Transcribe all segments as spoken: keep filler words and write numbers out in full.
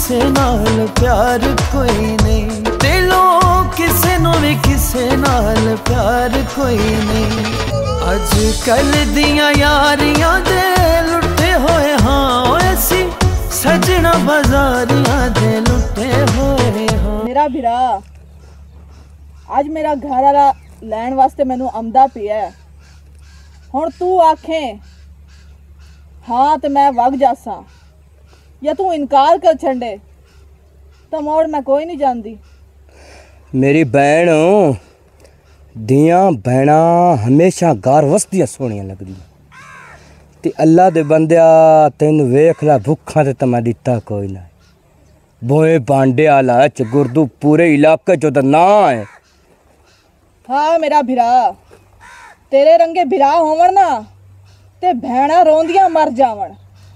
किसे नाल प्यार कोई नहीं, दिलों किसे नु भी किसे नाल प्यार कोई नहीं। अज कल दियां यारियां दे लुटे होए हाँ ऐसी सजना बाजारियां दे लुटे होए हाँ। मेरा भिरा आज मेरा घर वाला लैन वास्ते मैनू आंदा पिया, हुण तू आखे हाँ तो मैं वग जासा या तू इनकार कर छंडे तो मोड़ मैं कोई नहीं जानती। मेरी भैन दियां भैना हमेशा गार वसदियां सोहणियां लगदियां ते अल्लाह दे बंदिया तेन वेख ला भुखा ते तमा दिता कोई ना। बोए बांडे आला च गुरदू पूरे इलाके चो दा ना है। हाँ मेरा भिरा तेरे रंगे भिरा होवन ना ते भैणा रोंदियां मर जावन।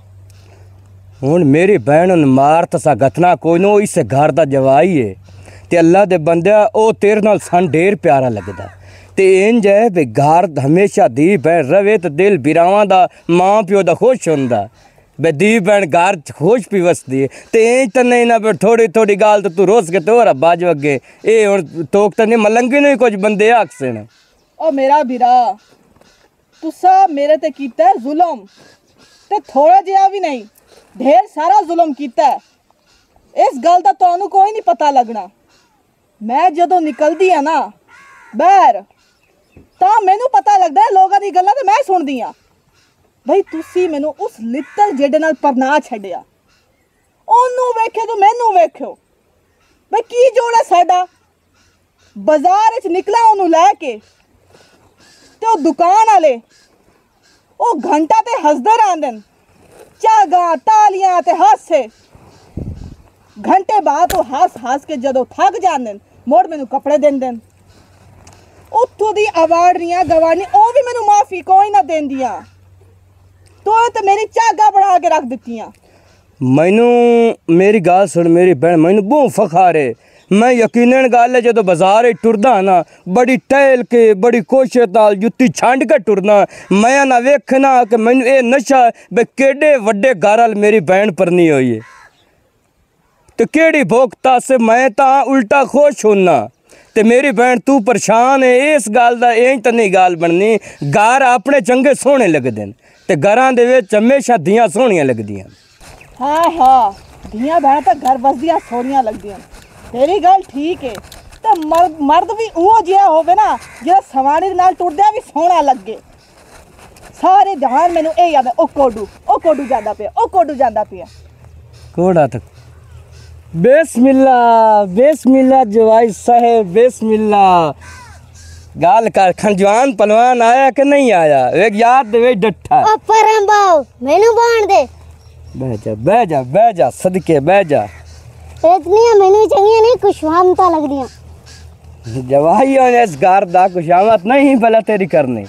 हुण मेरी भैन मार तसा गथना कोई नो इसे घर दा जवाई है ते अल्लाह दे बंदिया ओ तेरे नाल सन ढेर प्यारा लगदा ते इंज है भी घर हमेशा धी भैन रवे तो दिल बिरावां दा मां प्यो दा खुश हुंदा बे धी भैन घर खुश पी वसदी है ते इंज तो नहीं ना थोड़ी थोड़ी गाल तो तू रोज के तोरा बाज वगे ए हुण तोक तो नहीं मलंगी नहीं कुछ बंदे आखसे न। ओ मेरा भिरा तुसा मेरे ते कीता है जुल्म ते थोड़ा जिहा भी नहीं ढेर सारा जुल्म कीता है। इस गल दा तुहानू कोई नहीं पता लगना। मैं जदों निकलदी आ ना बाहर तां मैनू पता लगदा है लोगां दी गल्लां ते मैं सुनदी आ। भाई तुसी मैनू उस लित्तल जेडे नाल परनाह छड्डिया ओनू वेख्यो तो मैनू वेख्यो भाई की जोड़ है साडा। बाजार विच निकला ओनू लैके ते ओ दुकान वाले ओ घंटा ते हसदे रहिंदे न झागा तालियां ते हासे। घंटे बाद वो हस हस के जदों थक जांदे न मोड़ मैनू कपड़े देंदे न। उत्थों दी अवार्डरियां गवानी ओ भी मैनू माफी कोई ना देंदियां तो तो मेरी झागा बढ़ा के रख दित्तियां। मैनू मेरी गाल सुन मेरी भैन मैनू बहुत फखार है। मैं यकीनन गल है जो बाजार टुरदा ना बड़ी टहल के बड़ी कोशिश नाल जुत्ती छंड के टुरना मैं ना वेखना कि मैनू ये नशा बे केडे वड्डे घर वाल मेरी भैन परनी हुई है तो केड़ी भोगता से मैं ता उल्टा खुश होना ते मेरी भैन तू परेशान है इस गल दा इंज तो नहीं गाल बननी। घर अपने चंगे सोहने लगदे न ते घरां दे विच हमेशा धियां सोहणियां लगदियां। हाँ हाँ धियां भैन तो घर बसदियां सोहणियां लगदियां तेरी गल ठीक है तो मर्द मर्द भी उहो जिहा होवे ना जेड़ा सवाणी दे नाल टुरदा भी सोहना लगे। सारे ध्यान मैनू ए याद है ओ कोडू ओ कोडू जांदा पिया ओ कोडू जांदा पिया कोड़ा तक बिस्मिल्लाह बिस्मिल्लाह जवाई साहेब बिस्मिल्लाह। गाल कर खंजवान पलवान आया कि नहीं आया एक याद दे वे डट्ठा ओ परम बाऊ मैनू बाण दे बह जा बह जा बह जा सदके बह जा इतनी मैनू चंगी नहीं खुशहामता लगदियां। जवाई होने इस घर दा खुशामत नहीं भला तेरी करनी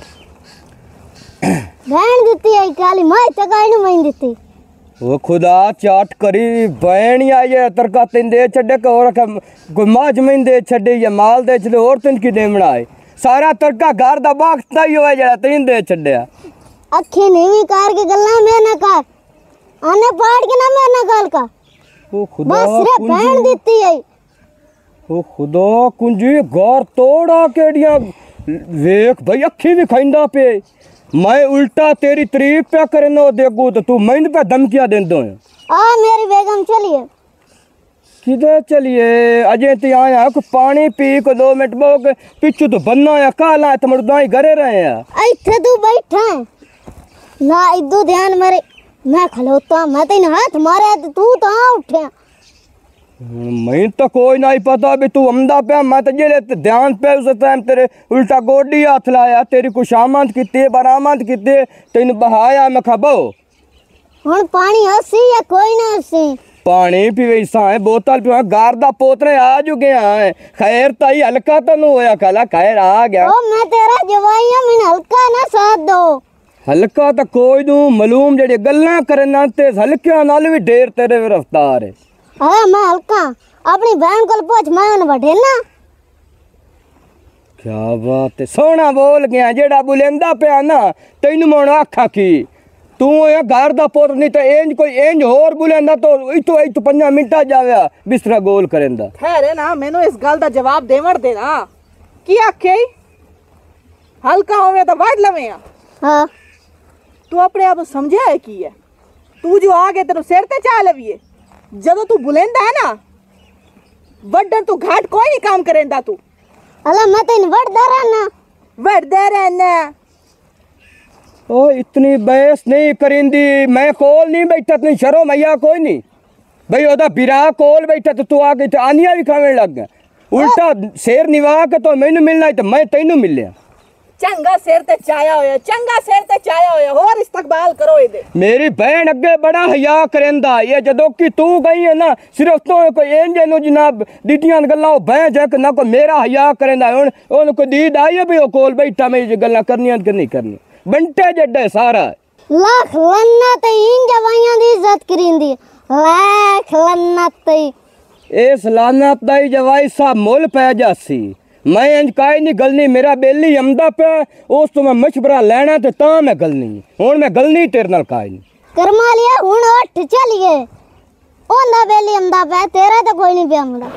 भैन दित्ती आई काली मैं चगाई नु मैं दित्ती वो खुदा चाट करी बहन ही आई है तरका तीन दे छड़े को और कोई माज में दे छड़े या माल दे छड़े और तीन की देमना है सारा तरका घर दा बागता ही होया जड़ा तीन दे छड़या। अखे नीवी कार के गल्ला में ना कर आने पाड़ के ना मैं ना गल का ओ खुदा बस रे बहन दित्ती आई ओ खुदा कुंजी घर तोड़ा केड़ियां वेख भाई अखी भी खाइंदा पे मैं उल्टा तेरी तारीफ पे करनो देखू तो तू मैंने पे धमकियां देंदो है। आ मेरी बेगम चलिए किधर चलिए अजय ते आया को पानी पी को दो मिनट बो के पिछू तो बनना या काला तो मर्दाई घरे रहे हैं इथे तू बैठा ना इदू ध्यान मारे मैं खलोता मैं तेन हाथ मारे तू तो आ उठया मैं तो कोई नहीं पता भी तू अमदा पे मैं तो जे ध्यान पे उस टाइम तेरे उल्टा गोडी हाथ लाया तेरी खुशामद की बरामद की तेन बहाया मैं खबो हुन पानी हसी या कोई ना हसी पानी पीवेसा है बोतल पीवा गार दा पोतरे आ चुके हैं खैर ताई हल्का तो नहीं होया कला खैर आ गया ओ मैं तेरा जवाई हूं मैं हल्का ना साथ दो हल्का तो कोई दू मालूम जेडे गल्ला करना ते हल्कियां नाल भी ढेर तेरे रफ्तार है। हाँ मैं हल्का अपनी बहन को पूछ मैं उन बैठे ना क्या बात है सोना बोल गया जेड़ा बुलेंदा पे ना तेन मोण आखा की तू या घर दा पुत नहीं तो इंज कोई इंज होर बुलेंदा तो इतो इतो पंजा मिनटा जावे बिस्तरा गोल करेंदा। ठहरे ना मैनू इस गल दा जवाब देवण दे ना की आखे हल्का होवे तो वड लवे हाँ तू अपने आप समझा है की है तू जो आ गए तेरे सिर ते चा लवीए जदों तू बुलेंदा है ना वड्डन तू घाट कोई नहीं काम करेंदा तू अला मैं तेन वड़दा रहना वड्डे रहना ओ इतनी बहस नहीं करिंदी मैं कोल नहीं बैठा नहीं शरो मैया कोई नहीं भाई ओदा बिरा कोल बैठा तो तू आके तो आनिया भी खाने लग गया उल्टा शेर निवा के तो मैनू मिलना तो मैं तेनू मिल लिया चंगा सिर ते चाया होया चंगा सिर ते चाया होया और इस्तकबाल करो इदे मेरी बहन अगे बड़ा हया करेंदा ये जदों कि तू गई है ना सिर्फ तो कोई इंज नो जनाब दीदियां गल्लां बह जक ना को मेरा हया करेंदा हुन ओन को दीद आई है भी ओ कोल बैठा मैं ये गल्लां करनियां कि नहीं करनी बंटे जड्डे सारा लाख लन्नत इन जवाइयां दी इज्जत करिंदी लाख लन्नत इस लानत दा जवाई सा मुल पै जासी मैं इंज काई नहीं गलनी मेरा बेली अमदा पे उस तो मैं मशवरा लेना ते ता मैं गलनी हुन मैं गलनी तेरे नाल काई नहीं कर्मा लिया हुन उठ चलिए ओंदा बेली अमदा पे तेरा तो कोई नहीं पे अमदा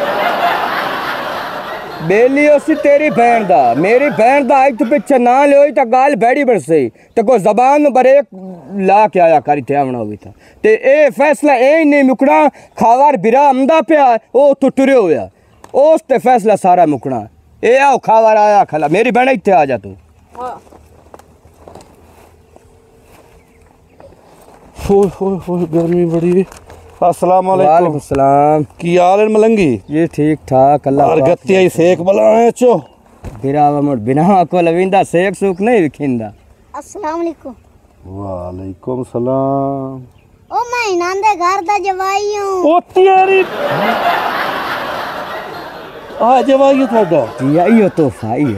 बेली उसी तेरी बहन दा मेरी बहन दा आज तो पिछे ना लियोई तो गाल बैड़ी बरसे तो कोई जबान बरेक ला के आया करी थे आवना हुई था ते ए फैसला ए नहीं मुकना खावार बिरा अमदा पे ओ तो टुरे होया उस ते फैसला सारा मुकना ए आओ खावार आया खला मेरी बहन इत्थे आ जा तू हां होय होय होय गर्मी बड़ी है। अस्सलाम वालेकुम। वालेकुम सलाम की हाल है मलंगी? ये ठीक ठाक अल्लाह और गत्ती आई सेक बलाए चो बिरावा मोड़ बिना को लविंदा सेक सुक नहीं विखिंदा। अस्सलाम वालेकुम। वालेकुम सलाम। ओ मैं नांदे घर दा जवाई हूं। ओ तेरी आ जवाई थाडा जी आइयो तोहफा आइयो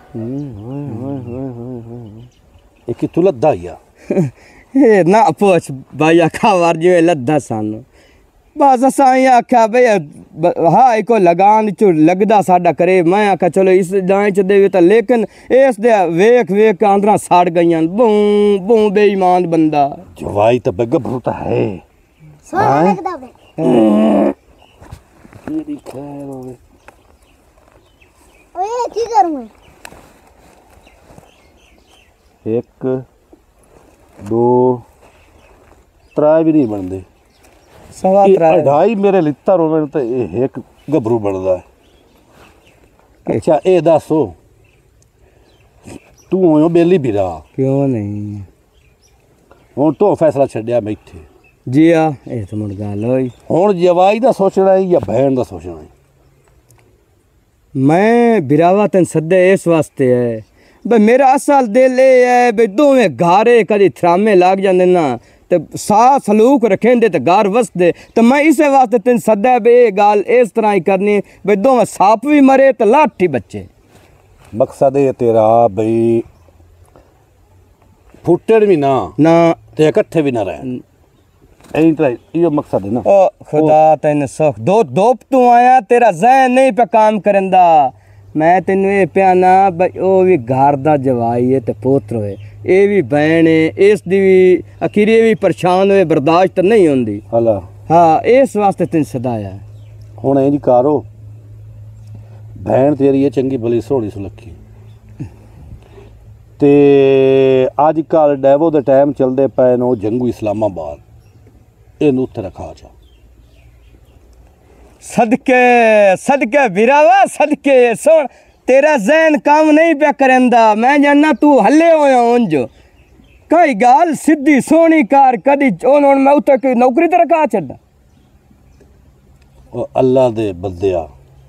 एक तू लद्दा या ए ना पोछ भाई खावार जो लद्दा सान बस असा आख्या भाई हाँ एको लगान चो लगदा साडा करे मैं आख्या चलो इस दाएं च देवे तो लेकिन इस दे वेख वेख आंदरा साड़ गईयां बू बू बेईमान बंदा जवाई तो बेगबरू तो है सोना लगदा बे तेरी खैर होवे। ओए की करूं मैं एक दो त्रै भी नहीं बनते सवा त्रै ढाई मेरे लित्ता रोवे तो ये एक गबरू बनता है। अच्छा ये दसो तू हो बेली बिरा क्यों नहीं हूँ तो फैसला छड्या मैं इत्थे जी आ ये तो मुड़ गल होई हूँ जवाई का सोचना है या बहन का सोचना है? मैं बिरावा तेन सदे इस वास्ते है भाई मेरा असल दिल ये है भाई दोवें गारे कदी थरामे लाग जाते ना तो सा सलूक रखेंदे तो गार वसदे तो मैं इस वास्ते तेन सदा भाई ये गल इस तरह ही करनी भाई दोवें सप भी मरे तो लाठी बच्चे मकसद ये तेरा भाई फुटण भी ना ना ते इकट्ठे भी ना रहन यही तरह यो मकसद है ना। ओ खुदा तेन सुख दो दो तू आया तेरा जहन नहीं पे काम करंदा मैं तेन ये प्याना भाई ओ भी घर दा जवाई है ते पुत्र होए ये भी बहन है इस दी भी अखीरी भी परेशान होए बर्दाश्त नहीं होंदी हला हाँ इस वास्ते तेन सदाया हुण इंज करो बहन तेरी है चंगी भली सोहनी सुलखी ते अजकल डैवो दे टाइम चलते पे नो जंगू इस्लामाबाद इनू उत्थे रखा जा सदके सदके बिरावा सदके सुन तेरा जहन काम नहीं पे करंदा मैं जानना तू हल्ले होया उंज कई गाल सीधी सोहनी कार कदी ओन ओन मैं उत्ते कोई नौकरी ते रखा छड्डा ओ अल्लाह दे बंदिया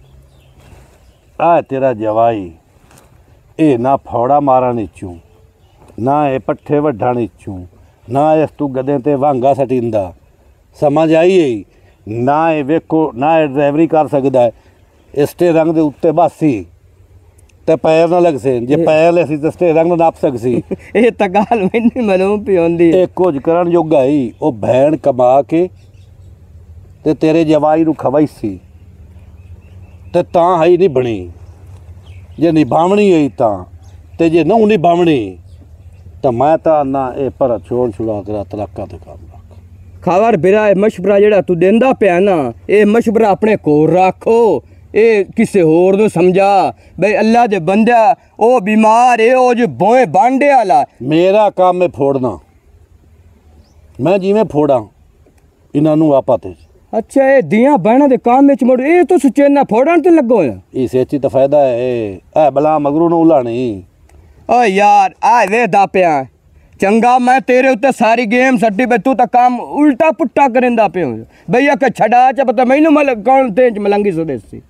आ तेरा जवाई ए ना फौड़ा मारा नीचू ना ए पट्ठे वड्ढा नीचू ना इस तू गदे ते वांगा सटींदा समझ आई है ना ये वेखो ना ये ड्राइवरी कर सकता है इसटे रंग दे उत्ते बासी ते पैर ना लग से जे पैर ले सी ते स्टे रंग नाप सकसी ये त गाल मैनू मालूम पई होंदी ए कुछ करन जोगा ही ओ भैन कमा के ते तेरे जवाई नू खवाई सी ते तां है नहीं बनी जे निभावनी है तां ते जे नहू निभावनी तो मैं तो ना ये पर छोड़ छुड़ा कर तलाका ते काम रख। खबर बिरा मशवरा जेड़ा तू देंदा पिया ना, ये मशवरा अपने कोल रखो, ये किसी होर नूं समझा बई अल्लाह दे बंदा ओ बीमार है, ओ जो बोए बांडे वाला। मेरा काम है फोड़ना, मैं जिवें फोड़ा इन्हां नूं आपा ते। अच्छा ये दियां बहना दे काम विच मुड़ ये तो सुचेना फोड़न ते लगो है। इस एची तो फायदा है ए बला मगरू नूं उलाणी। ओ यार आ वे दा पिया चंगा, मैं तेरे उत्ते सारी गेम सट्टी पे तू तो काम उल्टा पुट्टा करेंदा पियो भैया के छड़ा च पता मैनू मल कौन तेज मलंगी स्वदेसी।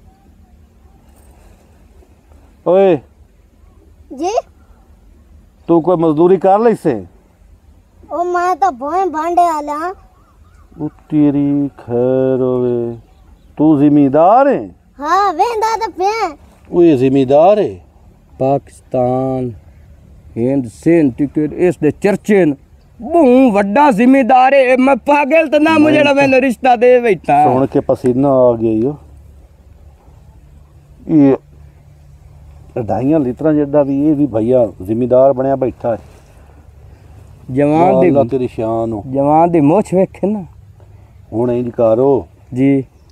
ओए जी तू कोई मजदूरी कर लई से? ओ मैं तो भोए भांडे आला। ओ तेरी खैर होवे, तू जिम्मेदार है? हाँ वेंदा तो पे ओ ये जिम्मेदार है? पाकिस्तान हिंद सिंध टिकट इस दे चर्चे न बहु वड्डा जिम्मेदार है। मैं पागल तो ना मुझे मैंने रिश्ता दे बैठा सुन के पसीना आ गया यो। ये ढाइयां लीटर जेड़ा भी ये भी भैया जिम्मेदार बनया बैठा है। जवान दी अल्लाह तेरी शान हो। जवान दी मोछ वेखे ना हुण इंज करो जी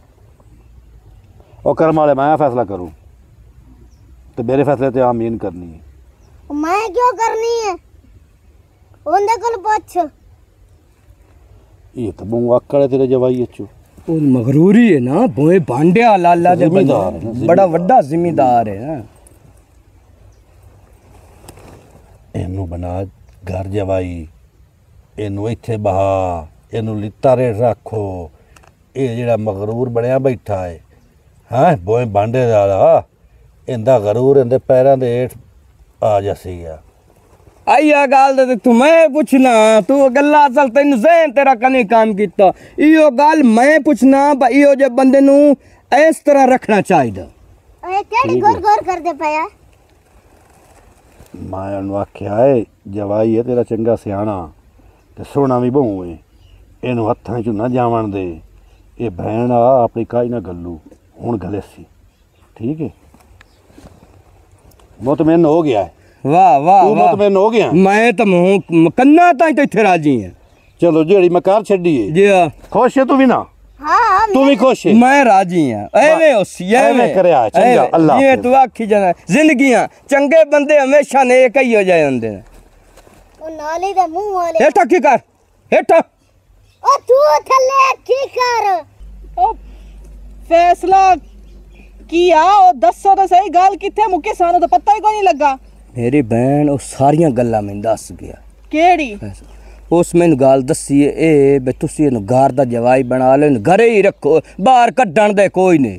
और कर्म वाले मैं फैसला करूं तो मेरे फैसले ते आमीन करनी है। मैं क्यों करनी है? उनदे कोल पूछ। ये तो बहु आकड़ है तेरे जवाई अच्छो। वो मगरूरी है ना, बोए भांडे लाला दे जिम्मेदार है ना, बड़ा वड्डा जिम्मेदार है ना। एनू बना घर जवाई, एनू इत्थे बहा, एनू लित्ता रेट रखो। ये जेड़ा मगरूर बनया बैठा है हाँ बोए भांडे वाला, इंदा गरूर इंदे पैरां दे हेठ आ जासीगा। आइया गाल दे तू मैं पूछना, तू गल्ला असल तेन ज़हन तेरा कनी काम कीता। इयो गाल मैं पूछना भाई इयो जे बंदे नू इस तरह रखना चाहिए। ओए केड़ी गौर गौर कर दे पाया? मैं उन्होंने आख्या है जवाई है तेरा चंगा सियाना ते सोना भी बहु है, इनू हत्थां चों ना जावन दे। ये भैन आ अपनी काई ना गल्लू हुण गले सी ठीक है। मुतमैन हो गया है। वाह वाह तू मुतमैन हो गया? मैं तो मुंह कन्ना ताई तो इत्थे राजी है। चलो जेड़ी मैं कार छड्डी है जी हाँ। खुश है तू भी ना? हाँ तू भी खुश है? मैं राजी हां। एवें होसी एवें करया चंगा अल्लाह ये तू आखी जाना जिंदगियां चंगे बंदे हमेशा नेक ही हो जाए हुंदे ने। ओ नाले दे मुंह वाले हेठा की कर हेठा। ओ तू थल्ले की कर। ओ फैसला किया ओ दसो तो सही गल किथे मुके सानू तो पता ही कोई नहीं लगा। मेरी बहन ओ सारियां गल्लां मैं दस गया। केड़ी? उस मैंने गाल दसी है ए बे तुसी इहनू घर दा जवाई बना लो, घरे ही रखो, बाहर कड्डण दे कोई नहीं।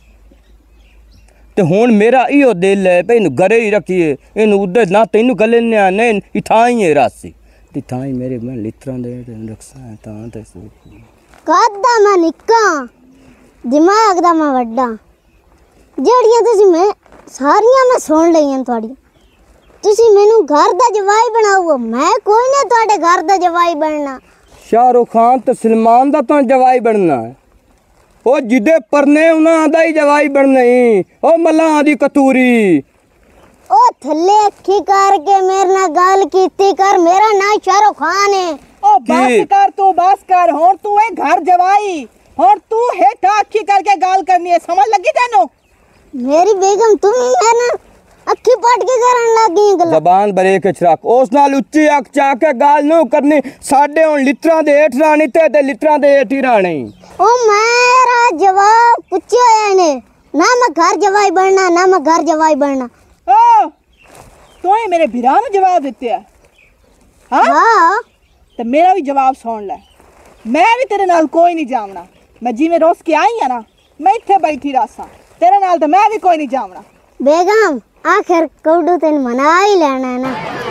ते हुण मेरा इहो दिल है भई इहनू घरे ही रखिए, इहनू उधर ना तैनू गले ने नहीं इथां ही है रासी इथां ही मेरे मैं लित्रां दे रखसा तां ते कदा मैं निक्का दिमाग दा मैं वड्डा। जेड़ियां तुसी मैं सारियां मैं सुन लईयां तुहाडी। तुसी मैनू घर दा जवाई बनाओ, मैं कोई ना तुहाडे घर दा जवाई बनना। शाहरुख खान ते सलमान दा तो जवाई बनना है। ओ जिदे परने उन्हां दा ही जवाई बनना ही। ओ मल्लां दी कतूरी ओ थल्ले अखी करके मेरे नाल गल कीती कर, मेरा नाम शाहरुख खान है। ओ बस कर तू बस कर, हुण तू है घर जवाई, हुण तू हेठा अखी करके गल करनी है, समझ लगी तेनू? मेरी बेगम तुम मेरे नाल अखी पट के करन लगी गल। जबान बरे के रख, उस नाल उच्ची अख चा के गाल नो करनी। साडे हुण लित्रां दे हेठ राणी ते ते लित्रां दे हेठ ही राणी। ओ मेरा जवाब पूछियो ने ना मैं घर जवाई बनना, ना मैं घर जवाई बनना। ओ तू ही मेरे भिरा नू जवाब दिते है? हां हां ते मेरा भी जवाब सुन ले। मैं भी तेरे नाल कोई नहीं जावना। मैं जिवें रोस के आई हां ना, मैं इत्थे बैठी रासा, तेरे नाल तो मैं भी कोई नहीं जावना। बेगम आखिर कौडू तेन मना ही लेना है ना।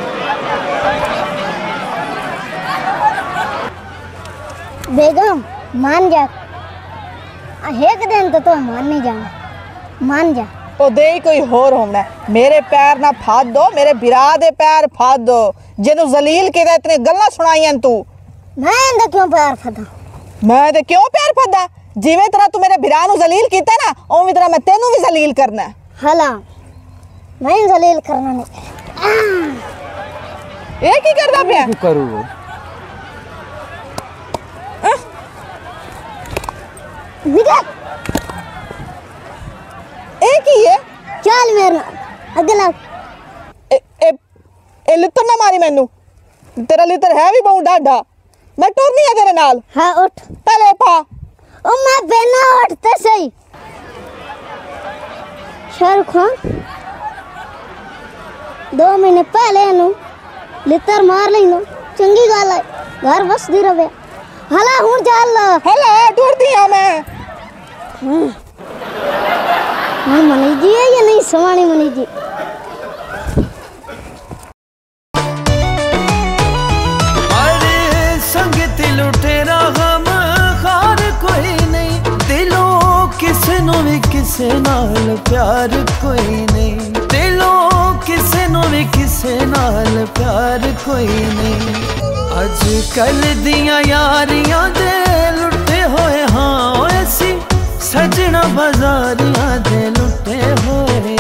बेगम मान जा, एक दिन तो तो मान नहीं जाना, मान जा। ओ दे ही कोई होर होना। मेरे पैर ना फाद दो, मेरे बिरा दे पैर फाद दो जिन्नू जलील किदा इतने गल्लां सुनाईयां तू। मैं इंदा क्यों पैर फदा? मैं ते क्यों पैर फदा? जिवें तरह तू मेरे बिरा नू जलील कीता ना, उवें तरह मैं तेनू भी जलील करना है। हला मैं जलील करना नहीं। ਇਹ ਕੀ ਕਰਦਾ ਪਿਆ? ਕੀ ਕਰੂ? निकल ਇਹ ਕੀ ਹੈ? चल मेरे नाल अगला ਇਹ ਇਹ ਇਹ ਲਿੱਤਰ ਨਾ ਮਾਰੀ ਮੈਨੂੰ। ਤੇਰਾ ਲਿੱਤਰ ਹੈ ਵੀ ਬਹੁਤ ਡਾਢਾ। ਮੈਂ ਟੁਰਨੀ ਆ ਤੇਰੇ ਨਾਲ। हाँ उठ ਪਹਿਲੇ ਪਾ। ओ मैं बिना उठते सही शाहरुख खान दो महीने पहले नु लितर मार लेनो चंगी गल है घर बसदी रवे हला हुन चल ਹਲਾ ਟੁਰਦੀ ਆ ਮੈਂ। हुन मनी जी है या नहीं सवानी मनी जी अरे संग दिल तेरा गम खार कोई नहीं दिलों किसे नु भी किसे नाल प्यार कोई नहीं दिलों किसे नु भी किसे नाल प्यार कोई नहीं अज कल दियां यारियां दे लुटे होए हाँ ऐसी सजना बाजारियां दे लुटे होए